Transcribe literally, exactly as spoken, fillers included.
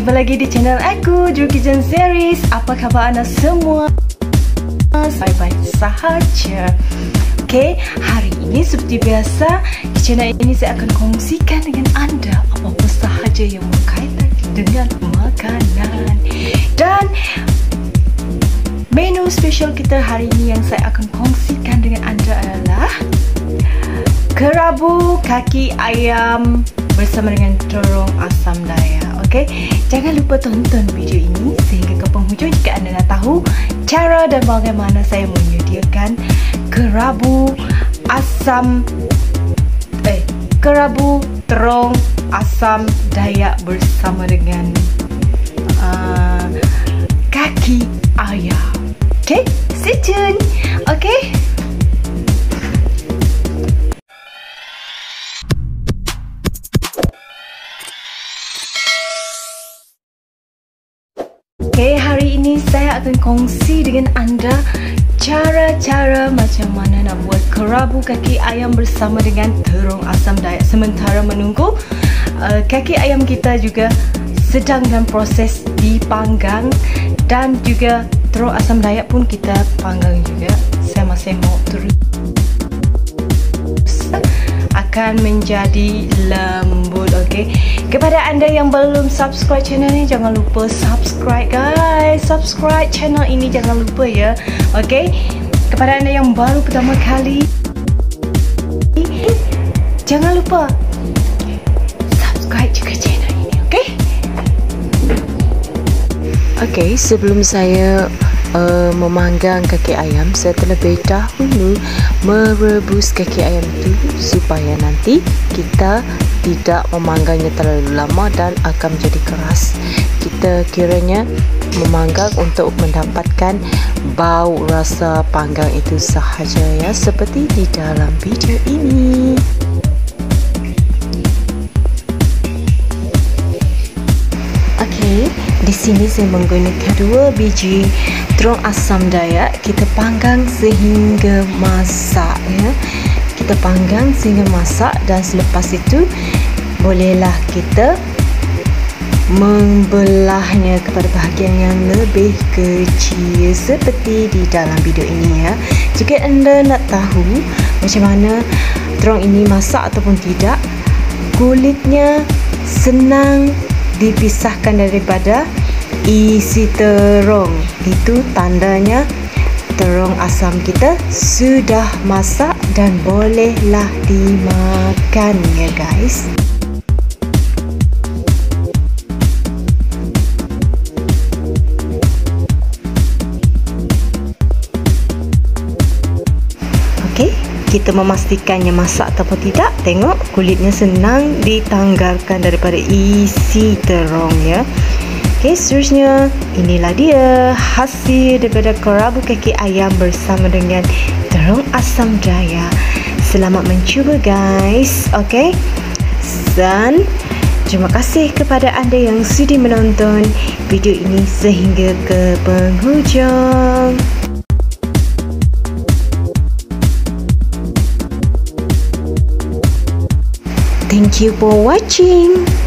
Jumpa lagi di channel aku, Drew Kitchen Series. Apa khabar anda semua? Baik-baik sahaja. Okay, hari ini seperti biasa di channel ini saya akan kongsikan dengan anda apa-apa sahaja yang berkaitan dengan makanan. Dan menu spesial kita hari ini yang saya akan kongsikan dengan anda adalah kerabu kaki ayam bersama dengan terung asam daya. Okey, jangan lupa tonton video ini sehingga ke penghujung jika anda nak tahu cara dan bagaimana saya menyediakan kerabu asam eh kerabu terung asam dayak bersama dengan uh, kaki ayam. Okey, stay tune. Okey. Okay, hari ini saya akan kongsi dengan anda cara-cara macam mana nak buat kerabu kaki ayam bersama dengan terung asam dayak sementara menunggu uh, kaki ayam kita juga sedang dalam proses dipanggang dan juga terung asam dayak pun kita panggang juga. Saya masih mau terus akan menjadi lembut. Okey, kepada anda yang belum subscribe channel ni, jangan lupa subscribe guys. Subscribe channel ini jangan lupa ya. Okey, kepada anda yang baru pertama kali, jangan lupa subscribe juga channel ini. Okey. Okey, sebelum saya Uh, memanggang kaki ayam, saya terlebih dahulu merebus kaki ayam itu supaya nanti kita tidak memanggangnya terlalu lama dan akan menjadi keras. Kita kiranya memanggang untuk mendapatkan bau rasa panggang itu sahaja ya, seperti di dalam video ini. Okey, di sini saya menggunakan dua biji terung asam dayak. Kita panggang sehingga masak ya. Kita panggang sehingga masak dan selepas itu bolehlah kita membelahnya kepada bahagian yang lebih kecil seperti di dalam video ini ya. Jika anda nak tahu macam mana terung ini masak ataupun tidak, kulitnya senang dipisahkan daripada isi terung. Itu tandanya terung asam kita sudah masak dan bolehlah dimakan ya guys. Okey, kita memastikannya masak ataupun tidak. Tengok kulitnya senang ditanggalkan daripada isi terung ya. Okey, seterusnya inilah dia hasil daripada kerabu kaki ayam bersama dengan terung asam dayak. Selamat mencuba guys. Okey, dan terima kasih kepada anda yang sudi menonton video ini sehingga ke penghujung. Thank you for watching.